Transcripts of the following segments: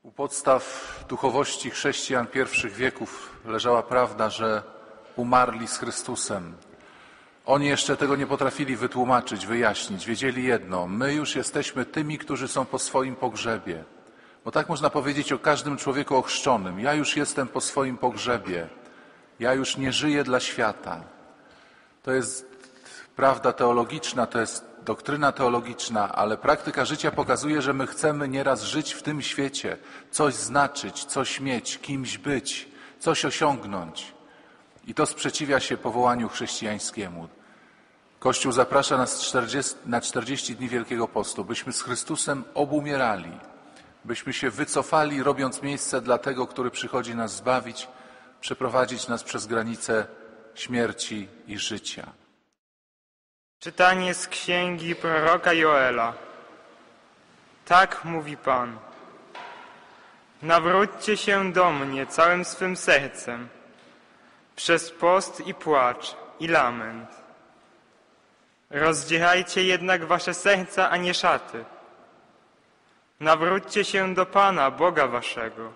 U podstaw duchowości chrześcijan pierwszych wieków leżała prawda, że umarli z Chrystusem. Oni jeszcze tego nie potrafili wytłumaczyć, wyjaśnić. Wiedzieli jedno: my już jesteśmy tymi, którzy są po swoim pogrzebie. Bo tak można powiedzieć o każdym człowieku ochrzczonym. Ja już jestem po swoim pogrzebie. Ja już nie żyję dla świata. To jest prawda teologiczna, to jest doktryna teologiczna, ale praktyka życia pokazuje, że my chcemy nieraz żyć w tym świecie, coś znaczyć, coś mieć, kimś być, coś osiągnąć. I to sprzeciwia się powołaniu chrześcijańskiemu. Kościół zaprasza nas na 40 dni Wielkiego Postu, byśmy z Chrystusem obumierali, byśmy się wycofali, robiąc miejsce dla tego, który przychodzi nas zbawić, przeprowadzić nas przez granice śmierci i życia. Czytanie z księgi proroka Joela. Tak mówi Pan. Nawróćcie się do mnie całym swym sercem, przez post i płacz i lament. Rozdzierajcie jednak wasze serca, a nie szaty. Nawróćcie się do Pana, Boga waszego.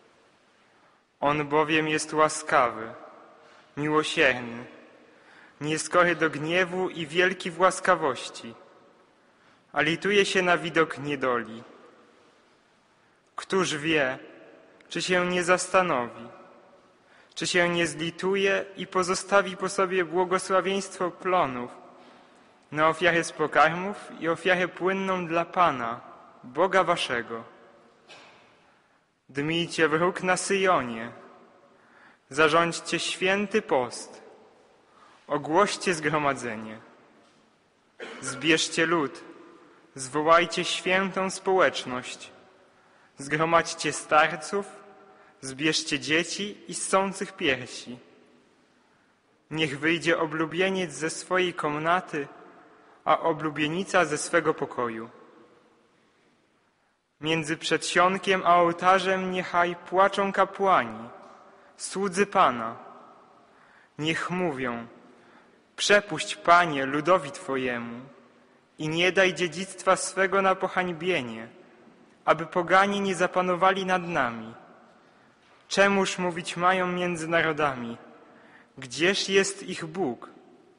On bowiem jest łaskawy, miłosierny, nieskory do gniewu i wielki w łaskawości, a lituje się na widok niedoli. Któż wie, czy się nie zastanowi, czy się nie zlituje i pozostawi po sobie błogosławieństwo plonów na ofiarę z pokarmów i ofiarę płynną dla Pana, Boga waszego. Dmijcie wróg na Syjonie, zarządźcie święty post, ogłoście zgromadzenie, zbierzcie lud, zwołajcie świętą społeczność, zgromadźcie starców, zbierzcie dzieci i ssących piersi. Niech wyjdzie oblubieniec ze swojej komnaty, a oblubienica ze swego pokoju. Między przedsionkiem a ołtarzem niechaj płaczą kapłani, słudzy Pana. Niech mówią: przepuść, Panie, ludowi Twojemu i nie daj dziedzictwa swego na pohańbienie, aby poganie nie zapanowali nad nami. Czemuż mówić mają między narodami? Gdzież jest ich Bóg?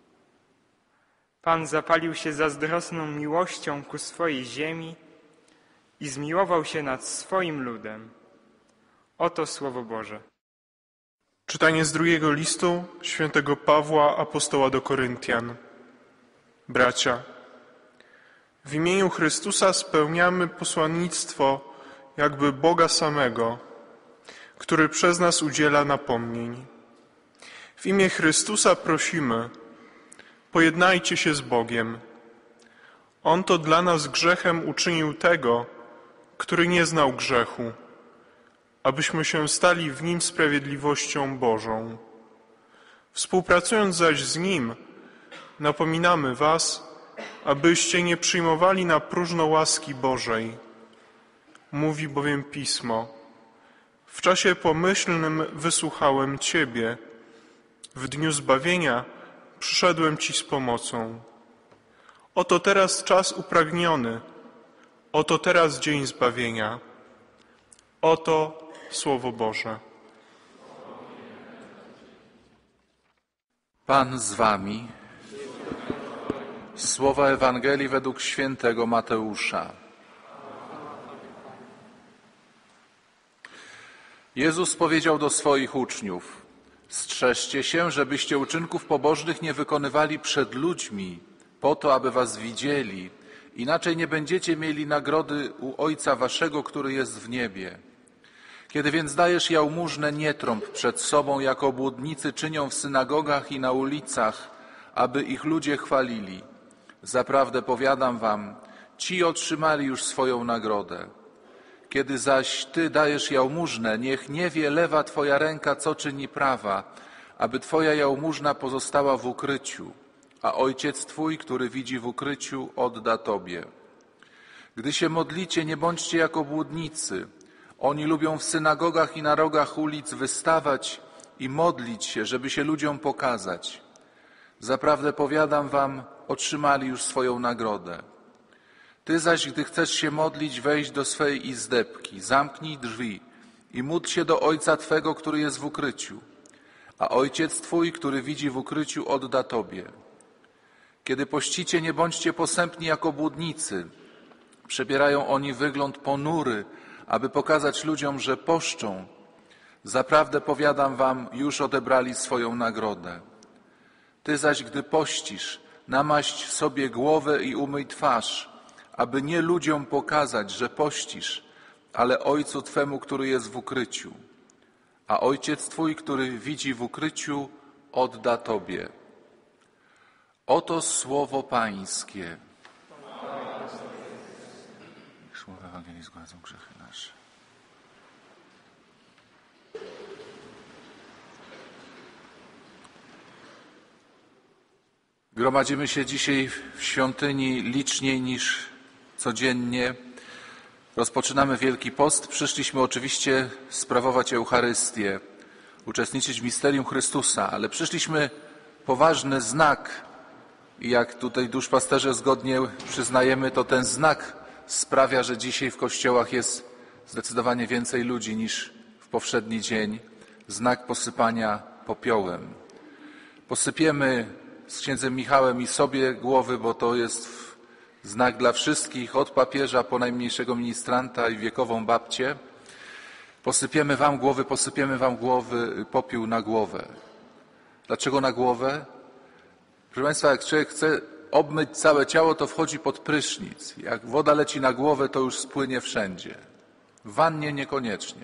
Pan zapalił się zazdrosną miłością ku swojej ziemi i zmiłował się nad swoim ludem. Oto Słowo Boże. Czytanie z drugiego listu świętego Pawła, apostoła do Koryntian. Bracia, w imieniu Chrystusa spełniamy posłannictwo jakby Boga samego, który przez nas udziela napomnień. W imię Chrystusa prosimy, pojednajcie się z Bogiem. On to dla nas grzechem uczynił tego, który nie znał grzechu, abyśmy się stali w Nim sprawiedliwością Bożą. Współpracując zaś z Nim, napominamy was, abyście nie przyjmowali na próżno łaski Bożej. Mówi bowiem Pismo: w czasie pomyślnym wysłuchałem Ciebie, w dniu zbawienia przyszedłem Ci z pomocą. Oto teraz czas upragniony, oto teraz dzień zbawienia. Oto Słowo Boże. Pan z wami. Słowa Ewangelii według świętego Mateusza. Jezus powiedział do swoich uczniów: strzeżcie się, żebyście uczynków pobożnych nie wykonywali przed ludźmi, po to, aby was widzieli, inaczej nie będziecie mieli nagrody u Ojca waszego, który jest w niebie. Kiedy więc dajesz jałmużnę, nie trąb przed sobą, jak obłudnicy czynią w synagogach i na ulicach, aby ich ludzie chwalili. Zaprawdę powiadam wam, ci otrzymali już swoją nagrodę. Kiedy zaś ty dajesz jałmużnę, niech nie wie lewa twoja ręka, co czyni prawa, aby twoja jałmużna pozostała w ukryciu, a Ojciec twój, który widzi w ukryciu, odda tobie. Gdy się modlicie, nie bądźcie jak obłudnicy. Oni lubią w synagogach i na rogach ulic wystawać i modlić się, żeby się ludziom pokazać. Zaprawdę powiadam wam, otrzymali już swoją nagrodę. Ty zaś, gdy chcesz się modlić, wejdź do swej izdebki, zamknij drzwi i módl się do Ojca Twego, który jest w ukryciu, a Ojciec Twój, który widzi w ukryciu, odda Tobie. Kiedy pościcie, nie bądźcie posępni jak obłudnicy. Przebierają oni wygląd ponury, aby pokazać ludziom, że poszczą. Zaprawdę powiadam wam, już odebrali swoją nagrodę. Ty zaś, gdy pościsz, namaść sobie głowę i umyj twarz, aby nie ludziom pokazać, że pościsz, ale Ojcu Twemu, który jest w ukryciu. A Ojciec Twój, który widzi w ukryciu, odda Tobie. Oto słowo Pańskie. Słowa Ewangelii zgładzą grzechy nasze. Gromadzimy się dzisiaj w świątyni liczniej niż codziennie. Rozpoczynamy Wielki Post. Przyszliśmy oczywiście sprawować Eucharystię, uczestniczyć w misterium Chrystusa, ale przyszliśmy po ważny znak. I jak tutaj duszpasterze zgodnie przyznajemy, to ten znak sprawia, że dzisiaj w kościołach jest zdecydowanie więcej ludzi niż w powszedni dzień. Znak posypania popiołem. Posypiemy z księdzem Michałem i sobie głowy, bo to jest znak dla wszystkich, od papieża po najmniejszego ministranta i wiekową babcię. Posypiemy wam głowy, popiół na głowę. Dlaczego na głowę? Proszę Państwa, jak człowiek chce obmyć całe ciało, to wchodzi pod prysznic. Jak woda leci na głowę, to już spłynie wszędzie. W wannie niekoniecznie.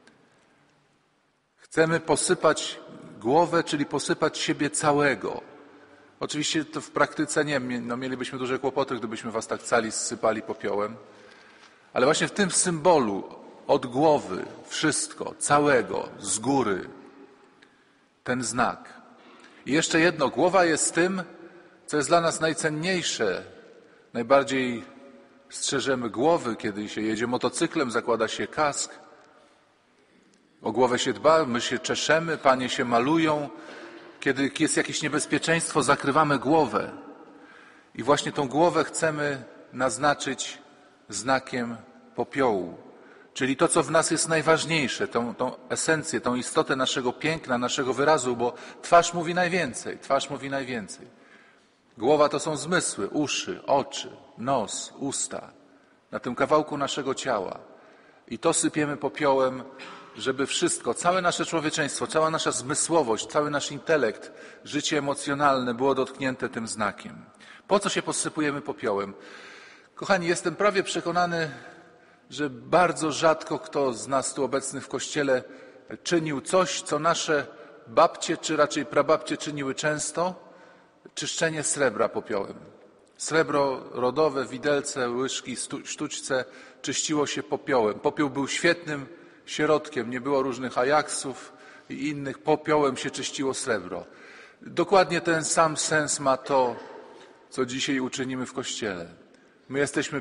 Chcemy posypać głowę, czyli posypać siebie całego. Oczywiście to w praktyce nie, mielibyśmy duże kłopoty, gdybyśmy was tak cali zsypali popiołem. Ale właśnie w tym symbolu od głowy, wszystko, całego, z góry, ten znak. I jeszcze jedno, głowa jest tym, co jest dla nas najcenniejsze. Najbardziej strzeżemy głowy, kiedy się jedzie motocyklem, zakłada się kask. O głowę się dba, my się czeszemy, panie się malują. Kiedy jest jakieś niebezpieczeństwo, zakrywamy głowę. I właśnie tą głowę chcemy naznaczyć znakiem popiołu. Czyli to, co w nas jest najważniejsze, tą esencję, tą istotę naszego piękna, naszego wyrazu, bo twarz mówi najwięcej. Głowa to są zmysły, uszy, oczy, nos, usta. Na tym kawałku naszego ciała. I to sypiemy popiołem, żeby wszystko, całe nasze człowieczeństwo, cała nasza zmysłowość, cały nasz intelekt, życie emocjonalne było dotknięte tym znakiem. Po co się posypujemy popiołem? Kochani, jestem prawie przekonany, że bardzo rzadko kto z nas tu obecnych w Kościele czynił coś, co nasze babcie, czy raczej prababcie czyniły często, czyszczenie srebra popiołem. Srebro rodowe, widelce, łyżki, sztućce czyściło się popiołem. Popiół był świetnym środkiem, nie było różnych ajaksów i innych. Popiołem się czyściło srebro. Dokładnie ten sam sens ma to, co dzisiaj uczynimy w Kościele. My jesteśmy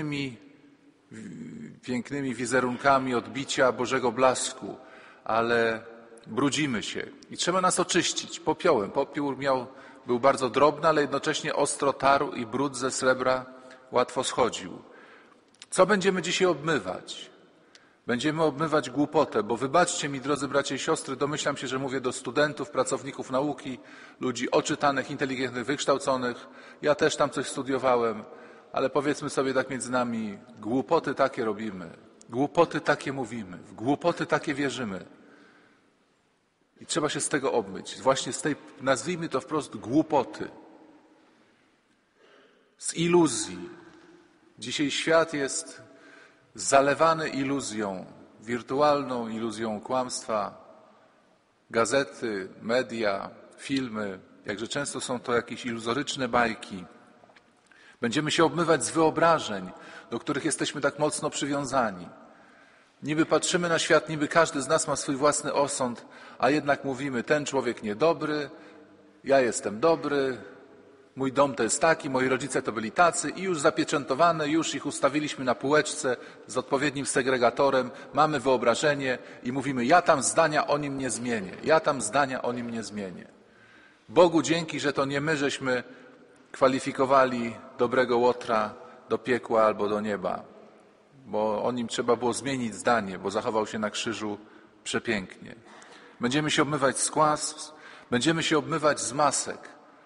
pięknymi wizerunkami odbicia Bożego blasku, ale brudzimy się i trzeba nas oczyścić popiołem. Popiół był bardzo drobny, ale jednocześnie ostro tarł i brud ze srebra łatwo schodził. Co będziemy dzisiaj obmywać? Będziemy obmywać głupotę, bo wybaczcie mi, drodzy bracia i siostry, domyślam się, że mówię do studentów, pracowników nauki, ludzi oczytanych, inteligentnych, wykształconych. Ja też tam coś studiowałem, ale powiedzmy sobie tak między nami, głupoty takie robimy, głupoty takie mówimy, w głupoty takie wierzymy. I trzeba się z tego obmyć, właśnie z tej, nazwijmy to wprost, głupoty, z iluzji. Dzisiaj świat jest zalewany iluzją, wirtualną iluzją kłamstwa. Gazety, media, filmy, jakże często są to jakieś iluzoryczne bajki. Będziemy się obmywać z wyobrażeń, do których jesteśmy tak mocno przywiązani. Niby patrzymy na świat, niby każdy z nas ma swój własny osąd, a jednak mówimy, ten człowiek niedobry, ja jestem dobry, mój dom to jest taki, moi rodzice to byli tacy i już zapieczętowane, już ich ustawiliśmy na półeczce z odpowiednim segregatorem, mamy wyobrażenie i mówimy, ja tam zdania o nim nie zmienię, ja tam zdania o nim nie zmienię. Bogu dzięki, że to nie my żeśmy kwalifikowali dobrego Łotra do piekła albo do nieba, bo o nim trzeba było zmienić zdanie, bo zachował się na krzyżu przepięknie. Będziemy się obmywać z kłamstw, będziemy się obmywać z masek.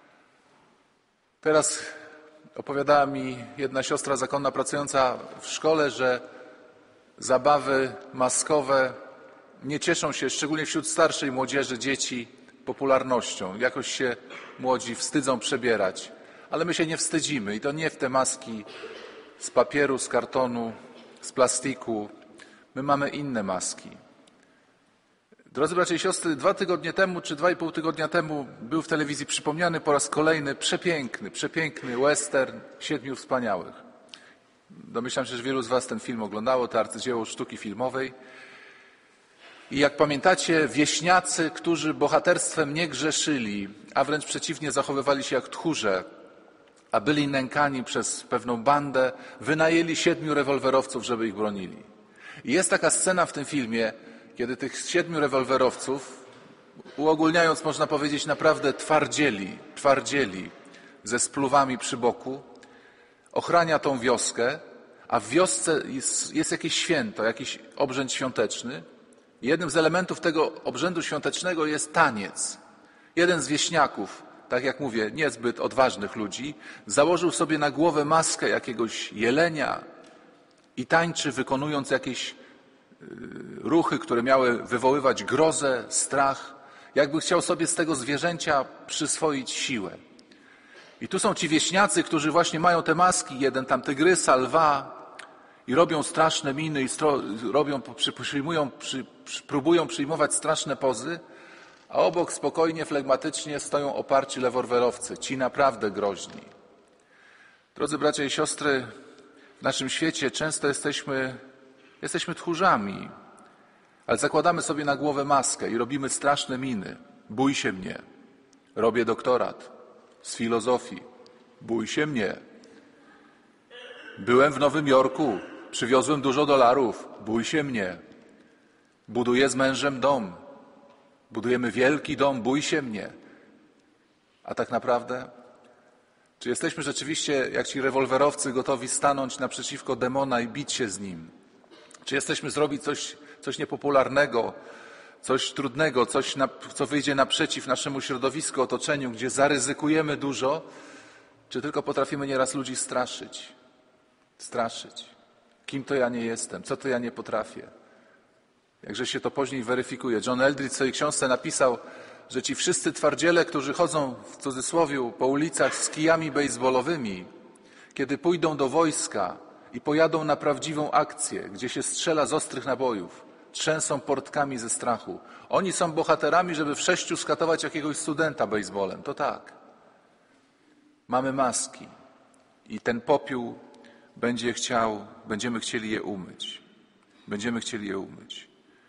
Teraz opowiadała mi jedna siostra zakonna pracująca w szkole, że zabawy maskowe nie cieszą się, szczególnie wśród starszej młodzieży, dzieci, popularnością. Jakoś się młodzi wstydzą przebierać. Ale my się nie wstydzimy i to nie w te maski z papieru, z kartonu, z plastiku. My mamy inne maski. Drodzy bracia i siostry, 2 tygodnie temu, czy 2,5 tygodnia temu był w telewizji przypomniany po raz kolejny przepiękny western Siedmiu Wspaniałych. Domyślam się, że wielu z was ten film oglądało, to arcydzieło sztuki filmowej. I jak pamiętacie, wieśniacy, którzy bohaterstwem nie grzeszyli, a wręcz przeciwnie, zachowywali się jak tchórze, a byli nękani przez pewną bandę, wynajęli 7 rewolwerowców, żeby ich bronili. I jest taka scena w tym filmie, kiedy tych 7 rewolwerowców, uogólniając można powiedzieć naprawdę twardzieli, ze spluwami przy boku, ochrania tą wioskę, a w wiosce jest jakieś święto, jakiś obrzęd świąteczny. Jednym z elementów tego obrzędu świątecznego jest taniec. Jeden z wieśniaków, tak jak mówię, niezbyt odważnych ludzi, założył sobie na głowę maskę jakiegoś jelenia i tańczy, wykonując jakieś ruchy, które miały wywoływać grozę, strach, jakby chciał sobie z tego zwierzęcia przyswoić siłę. I tu są ci wieśniacy, którzy właśnie mają te maski, jeden tam tygrysa, lwa i robią straszne miny i próbują przyjmować straszne pozy, a obok spokojnie, flegmatycznie stoją oparci rewolwerowcy, ci naprawdę groźni. Drodzy bracia i siostry, w naszym świecie często jesteśmy tchórzami, ale zakładamy sobie na głowę maskę i robimy straszne miny. Bój się mnie. Robię doktorat z filozofii. Bój się mnie. Byłem w Nowym Jorku. Przywiozłem dużo dolarów. Bój się mnie. Buduję z mężem dom. Budujemy wielki dom. Bój się mnie. A tak naprawdę? Czy jesteśmy rzeczywiście, jak ci rewolwerowcy, gotowi stanąć naprzeciwko demona i bić się z nim? Czy jesteśmy zrobić coś niepopularnego, coś trudnego, coś, co wyjdzie naprzeciw naszemu środowisku, otoczeniu, gdzie zaryzykujemy dużo, czy tylko potrafimy nieraz ludzi straszyć? Kim to ja nie jestem? Co to ja nie potrafię? Jakże się to później weryfikuje. John Eldridge w swojej książce napisał, że ci wszyscy twardziele, którzy chodzą w cudzysłowie po ulicach z kijami bejsbolowymi, kiedy pójdą do wojska i pojadą na prawdziwą akcję, gdzie się strzela z ostrych nabojów, trzęsą portkami ze strachu. Oni są bohaterami, żeby w 6 skatować jakiegoś studenta bejsbolem. To tak. Mamy maski i ten popiół będziemy chcieli je umyć. Będziemy chcieli je umyć.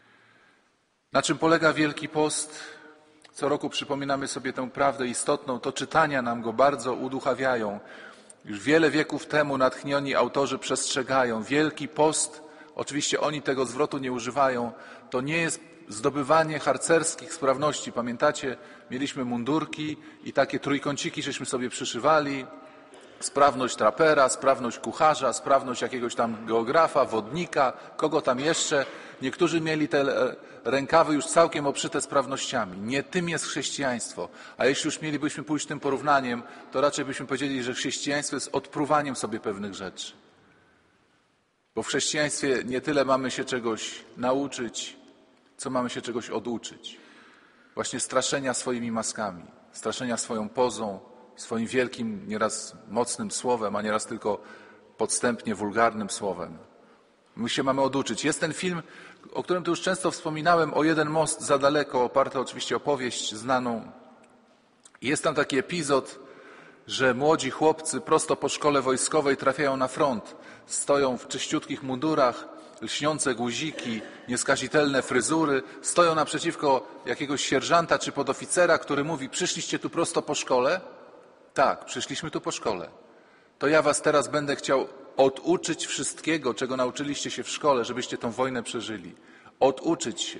Na czym polega Wielki Post? Co roku przypominamy sobie tę prawdę istotną. To czytania nam go bardzo uduchawiają. Już wiele wieków temu natchnieni autorzy przestrzegają. Wielki Post, oczywiście oni tego zwrotu nie używają, to nie jest zdobywanie harcerskich sprawności. Pamiętacie, mieliśmy mundurki i takie trójkąciki żeśmy sobie przyszywali. Sprawność trapera, sprawność kucharza, sprawność jakiegoś tam geografa, wodnika, kogo tam jeszcze. Niektórzy mieli te rękawy już całkiem obszyte sprawnościami. Nie tym jest chrześcijaństwo. A jeśli już mielibyśmy pójść tym porównaniem, to raczej byśmy powiedzieli, że chrześcijaństwo jest odpruwaniem sobie pewnych rzeczy. Bo w chrześcijaństwie nie tyle mamy się czegoś nauczyć, co mamy się czegoś oduczyć. Właśnie straszenia swoimi maskami, straszenia swoją pozą, swoim wielkim, nieraz mocnym słowem, a nieraz tylko podstępnie wulgarnym słowem. My się mamy oduczyć. Jest ten film, o którym tu już często wspominałem, o Jeden most za daleko, oparty oczywiście o powieść znaną. Jest tam taki epizod, że młodzi chłopcy prosto po szkole wojskowej trafiają na front. Stoją w czyściutkich mundurach, lśniące guziki, nieskazitelne fryzury. Stoją naprzeciwko jakiegoś sierżanta czy podoficera, który mówi: przyszliście tu prosto po szkole? Tak, przyszliśmy tu po szkole. To ja was teraz będę chciał oduczyć wszystkiego, czego nauczyliście się w szkole, żebyście tą wojnę przeżyli. Oduczyć się.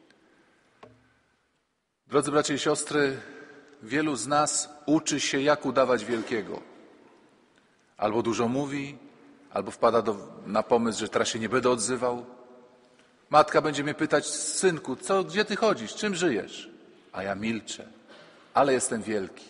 Drodzy bracia i siostry, wielu z nas uczy się, jak udawać wielkiego. Albo dużo mówi, albo wpada na pomysł, że teraz się nie będę odzywał. Matka będzie mnie pytać: synku, gdzie ty chodzisz, czym żyjesz? A ja milczę, ale jestem wielki.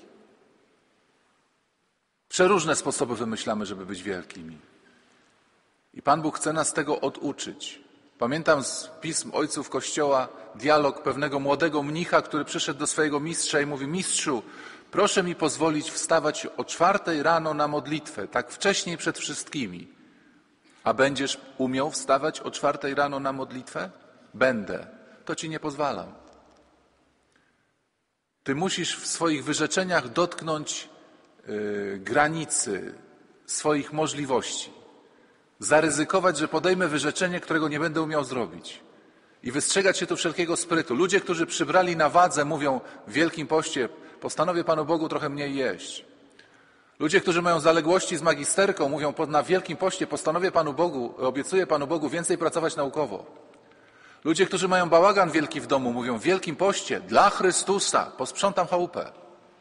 Przeróżne sposoby wymyślamy, żeby być wielkimi. I Pan Bóg chce nas tego oduczyć. Pamiętam z pism ojców Kościoła dialog pewnego młodego mnicha, który przyszedł do swojego mistrza i mówi: mistrzu, proszę mi pozwolić wstawać o 4 rano na modlitwę, tak wcześniej przed wszystkimi. A będziesz umiał wstawać o 4 rano na modlitwę? Będę. To ci nie pozwalam. Ty musisz w swoich wyrzeczeniach dotknąć granicy swoich możliwości. Zaryzykować, że podejmę wyrzeczenie, którego nie będę umiał zrobić. I wystrzegać się tu wszelkiego sprytu. Ludzie, którzy przybrali na wadze, mówią w Wielkim Poście: postanowię Panu Bogu trochę mniej jeść. Ludzie, którzy mają zaległości z magisterką, mówią na Wielkim Poście: postanowię Panu Bogu, obiecuję Panu Bogu więcej pracować naukowo. Ludzie, którzy mają bałagan wielki w domu, mówią w Wielkim Poście: dla Chrystusa posprzątam chałupę.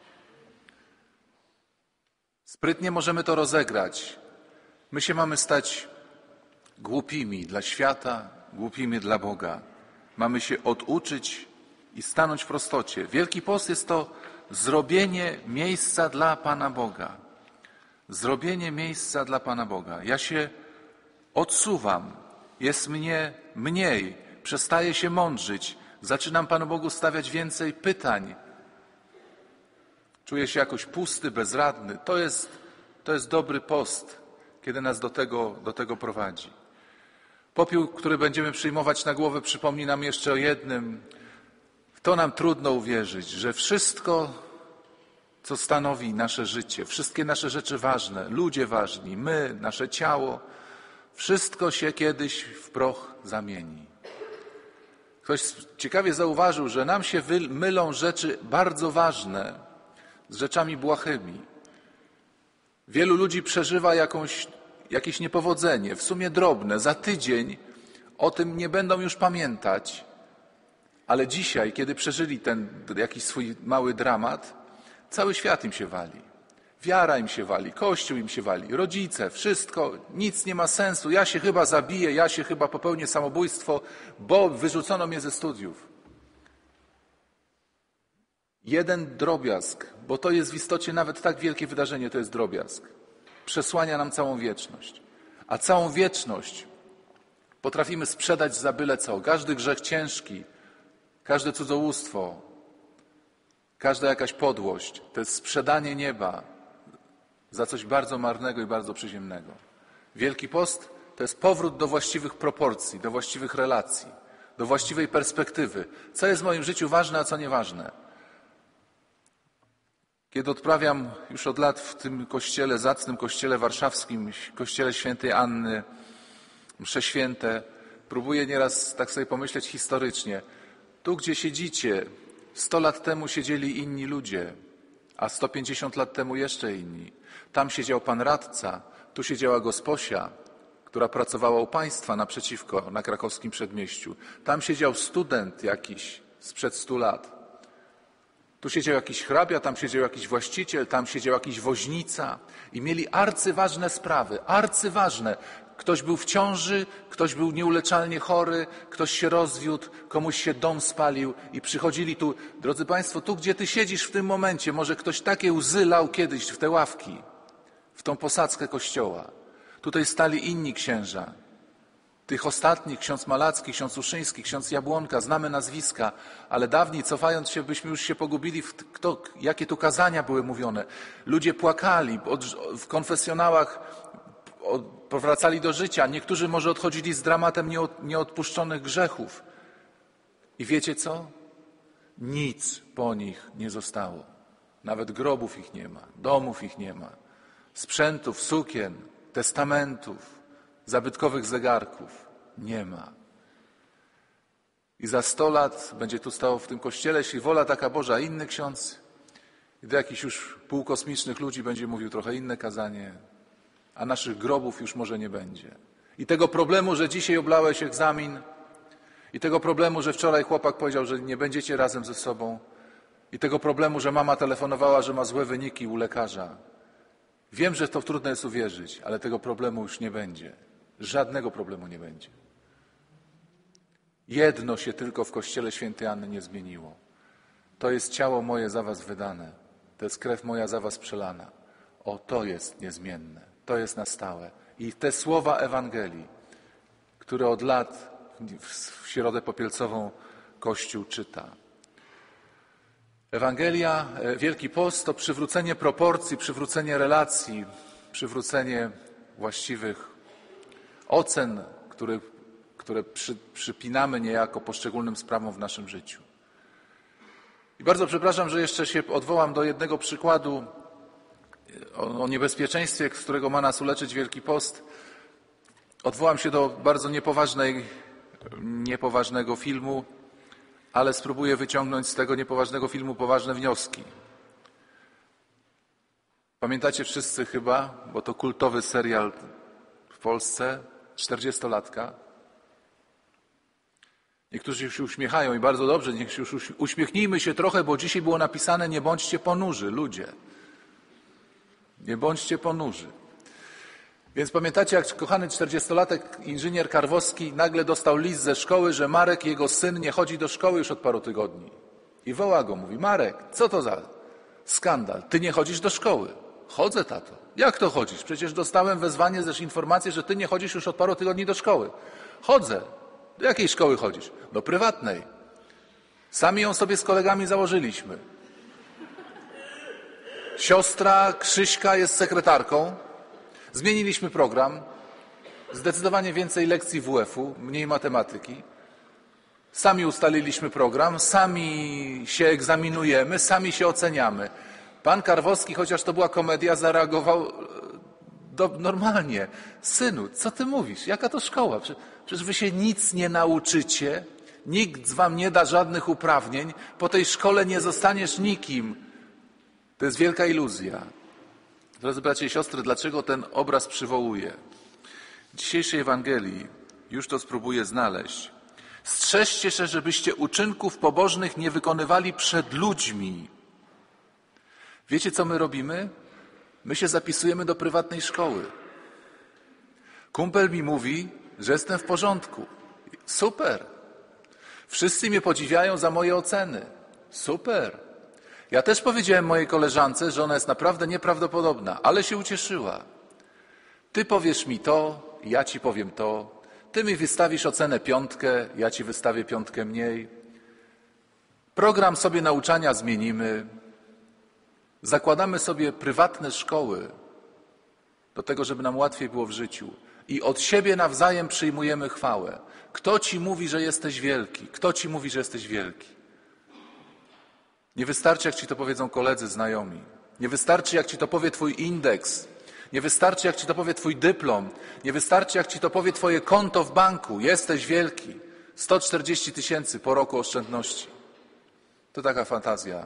Sprytnie możemy to rozegrać. My się mamy stać głupimi dla świata, głupimi dla Boga. Mamy się oduczyć i stanąć w prostocie. Wielki Post jest to zrobienie miejsca dla Pana Boga. Zrobienie miejsca dla Pana Boga. Ja się odsuwam, jest mnie mniej, przestaję się mądrzyć, zaczynam Panu Bogu stawiać więcej pytań. Czuję się jakoś pusty, bezradny. To jest dobry post, kiedy nas do tego prowadzi. Popiół, który będziemy przyjmować na głowę, przypomni nam jeszcze o jednym. W to nam trudno uwierzyć, że wszystko, co stanowi nasze życie, wszystkie nasze rzeczy ważne, ludzie ważni, my, nasze ciało, wszystko się kiedyś w proch zamieni. Ktoś ciekawie zauważył, że nam się mylą rzeczy bardzo ważne z rzeczami błahymi. Wielu ludzi przeżywa jakieś niepowodzenie, w sumie drobne. Za tydzień o tym nie będą już pamiętać, ale dzisiaj, kiedy przeżyli ten jakiś swój mały dramat, cały świat im się wali. Wiara im się wali, Kościół im się wali, rodzice, wszystko, nic nie ma sensu. Ja się chyba zabiję, ja się chyba popełnię samobójstwo, bo wyrzucono mnie ze studiów. Jeden drobiazg, bo to jest w istocie nawet tak wielkie wydarzenie, to jest drobiazg. Przesłania nam całą wieczność. A całą wieczność potrafimy sprzedać za byle co. Każdy grzech ciężki, każde cudzołóstwo, każda jakaś podłość, to jest sprzedanie nieba za coś bardzo marnego i bardzo przyziemnego. Wielki Post to jest powrót do właściwych proporcji, do właściwych relacji, do właściwej perspektywy. Co jest w moim życiu ważne, a co nieważne. Kiedy odprawiam już od lat w tym kościele, zacnym kościele warszawskim, kościele świętej Anny, msze święte, próbuję nieraz tak sobie pomyśleć historycznie. Tu, gdzie siedzicie, 100 lat temu siedzieli inni ludzie, a 150 lat temu jeszcze inni. Tam siedział pan radca, tu siedziała gosposia, która pracowała u państwa naprzeciwko, na krakowskim przedmieściu. Tam siedział student jakiś sprzed 100 lat. Tu siedział jakiś hrabia, tam siedział jakiś właściciel, tam siedział jakiś woźnica i mieli arcyważne sprawy, arcyważne. Ktoś był w ciąży, ktoś był nieuleczalnie chory, ktoś się rozwiódł, komuś się dom spalił i przychodzili tu. Drodzy Państwo, tu gdzie Ty siedzisz w tym momencie, może ktoś takie łzy lał kiedyś w te ławki, w tą posadzkę kościoła. Tutaj stali inni księża. Tych ostatnich, ksiądz Malacki, ksiądz Uszyński, ksiądz Jabłonka, znamy nazwiska, ale dawniej, cofając się, byśmy już się pogubili w to, jakie tu kazania były mówione. Ludzie płakali, w konfesjonałach powracali do życia. Niektórzy może odchodzili z dramatem nieodpuszczonych grzechów. I wiecie co? Nic po nich nie zostało. Nawet grobów ich nie ma, domów ich nie ma, sprzętów, sukien, testamentów, zabytkowych zegarków nie ma. I za 100 lat będzie tu stało w tym kościele, jeśli wola taka Boża, inny ksiądz i do jakichś już półkosmicznych ludzi będzie mówił trochę inne kazanie, a naszych grobów już może nie będzie. I tego problemu, że dzisiaj oblałeś egzamin, i tego problemu, że wczoraj chłopak powiedział, że nie będziecie razem ze sobą, i tego problemu, że mama telefonowała, że ma złe wyniki u lekarza, Wiem, że to trudno jest uwierzyć, ale tego problemu już nie będzie. Żadnego problemu nie będzie. Jedno się tylko w Kościele Świętej Anny nie zmieniło. To jest ciało moje za was wydane. To jest krew moja za was przelana. O, to jest niezmienne. To jest na stałe. I te słowa Ewangelii, które od lat w Środę Popielcową Kościół czyta. Ewangelia, Wielki Post to przywrócenie proporcji, przywrócenie relacji, przywrócenie właściwych ocen, które przypinamy niejako poszczególnym sprawom w naszym życiu. I bardzo przepraszam, że jeszcze się odwołam do jednego przykładu o niebezpieczeństwie, z którego ma nas uleczyć Wielki Post. Odwołam się do bardzo niepoważnego filmu, ale spróbuję wyciągnąć z tego niepoważnego filmu poważne wnioski. Pamiętacie wszyscy chyba, bo to kultowy serial w Polsce, 40-latka. Niektórzy się uśmiechają i bardzo dobrze, niech się już uśmiechnijmy się trochę, bo dzisiaj było napisane: nie bądźcie ponurzy, ludzie. Nie bądźcie ponurzy. Więc pamiętacie, jak kochany 40-latek, inżynier Karwowski, nagle dostał list ze szkoły, że Marek, jego syn, nie chodzi do szkoły już od paru tygodni. I woła go, mówi: Marek, co to za skandal? Ty nie chodzisz do szkoły. Chodzę, tato. Jak to chodzisz? Przecież dostałem wezwanie, też informację, że ty nie chodzisz już od paru tygodni do szkoły. Chodzę. Do jakiej szkoły chodzisz? Do prywatnej. Sami ją sobie z kolegami założyliśmy. Siostra Krzyśka jest sekretarką. Zmieniliśmy program. Zdecydowanie więcej lekcji WF-u, mniej matematyki. Sami ustaliliśmy program, sami się egzaminujemy, sami się oceniamy. Pan Karwowski, chociaż to była komedia, zareagował normalnie. Synu, co ty mówisz? Jaka to szkoła? Przecież wy się nic nie nauczycie, nikt wam nie da żadnych uprawnień, po tej szkole nie zostaniesz nikim. To jest wielka iluzja. Drodzy bracia i siostry, dlaczego ten obraz przywołuję? W dzisiejszej Ewangelii już to spróbuję znaleźć. Strzeżcie się, żebyście uczynków pobożnych nie wykonywali przed ludźmi. Wiecie, co my robimy? My się zapisujemy do prywatnej szkoły. Kumpel mi mówi, że jestem w porządku. Super. Wszyscy mnie podziwiają za moje oceny. Super. Ja też powiedziałem mojej koleżance, że ona jest naprawdę nieprawdopodobna, ale się ucieszyła. Ty powiesz mi to, ja ci powiem to. Ty mi wystawisz ocenę 5, ja ci wystawię 5 mniej. Program sobie nauczania zmienimy. Zakładamy sobie prywatne szkoły do tego, żeby nam łatwiej było w życiu. I od siebie nawzajem przyjmujemy chwałę. Kto ci mówi, że jesteś wielki? Kto ci mówi, że jesteś wielki? Nie wystarczy, jak ci to powiedzą koledzy, znajomi. Nie wystarczy, jak ci to powie twój indeks. Nie wystarczy, jak ci to powie twój dyplom. Nie wystarczy, jak ci to powie twoje konto w banku. Jesteś wielki. 140 000 po roku oszczędności. To taka fantazja.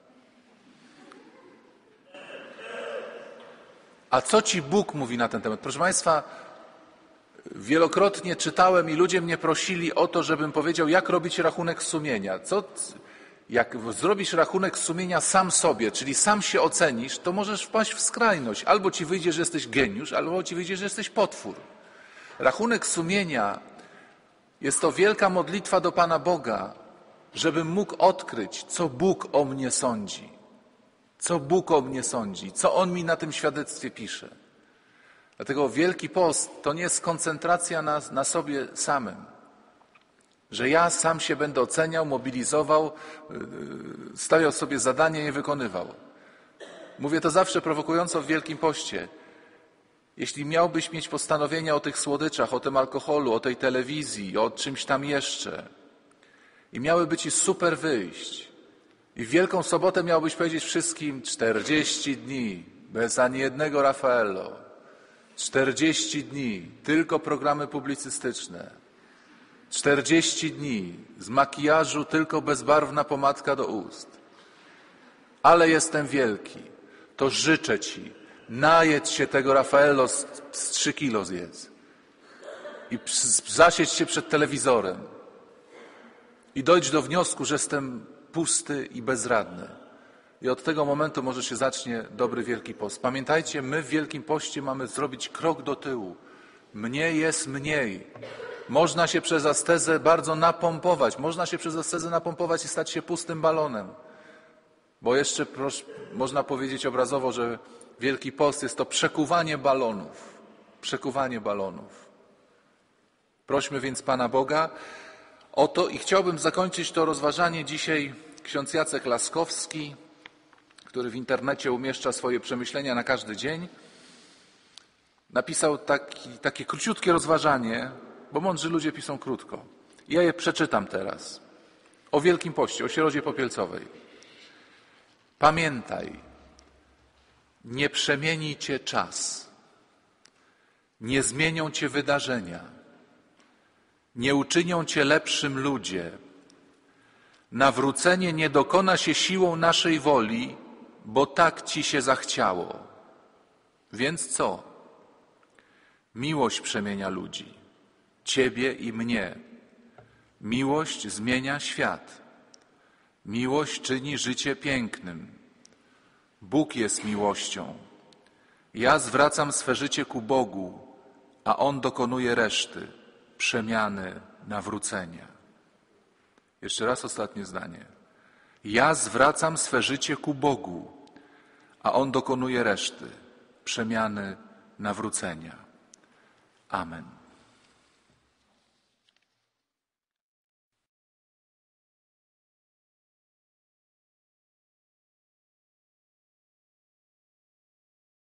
A co ci Bóg mówi na ten temat? Proszę Państwa, wielokrotnie czytałem i ludzie mnie prosili o to, żebym powiedział, jak robić rachunek sumienia. Jak zrobisz rachunek sumienia sam sobie, czyli sam się ocenisz, to możesz wpaść w skrajność. Albo ci wyjdzie, że jesteś geniusz, albo ci wyjdzie, że jesteś potwór. Rachunek sumienia jest to wielka modlitwa do Pana Boga, żebym mógł odkryć, co Bóg o mnie sądzi. Co Bóg o mnie sądzi, co On mi na tym świadectwie pisze. Dlatego Wielki Post to nie jest koncentracja na sobie samym. Że ja sam się będę oceniał, mobilizował, stawiał sobie zadanie i je wykonywał. Mówię to zawsze prowokująco w Wielkim Poście. Jeśli miałbyś mieć postanowienia o tych słodyczach, o tym alkoholu, o tej telewizji, o czymś tam jeszcze i miałyby ci super wyjść i w Wielką Sobotę miałbyś powiedzieć wszystkim 40 dni, bez ani jednego Raffaello, 40 dni, tylko programy publicystyczne, 40 dni z makijażu, tylko bezbarwna pomadka do ust. Ale jestem wielki, to życzę ci, najedz się tego Raffaello z 3 kilo zjedz i zasiedź się przed telewizorem i dojdź do wniosku, że jestem pusty i bezradny. i od tego momentu może się zacznie dobry Wielki Post. Pamiętajcie, my w Wielkim Poście mamy zrobić krok do tyłu. Mniej jest mniej. Można się przez ascezę bardzo napompować. Można się przez ascezę napompować i stać się pustym balonem. Bo jeszcze można powiedzieć obrazowo, że Wielki Post jest to przekuwanie balonów. Przekuwanie balonów. Prośmy więc Pana Boga o to i chciałbym zakończyć to rozważanie dzisiaj ksiądz Jacek Laskowski, który w internecie umieszcza swoje przemyślenia na każdy dzień. Napisał takie króciutkie rozważanie, bo mądrzy ludzie piszą krótko. Ja je przeczytam teraz. O Wielkim Poście, o Środzie Popielcowej. Pamiętaj, nie przemieni cię czas, nie zmienią cię wydarzenia, nie uczynią cię lepszym ludzie. Nawrócenie nie dokona się siłą naszej woli, bo tak ci się zachciało. Więc co? Miłość przemienia ludzi, ciebie i mnie. Miłość zmienia świat. Miłość czyni życie pięknym. Bóg jest miłością. Ja zwracam swe życie ku Bogu, a On dokonuje reszty, przemiany, nawrócenia. Jeszcze raz ostatnie zdanie. Ja zwracam swe życie ku Bogu, a On dokonuje reszty, przemiany, nawrócenia. Amen.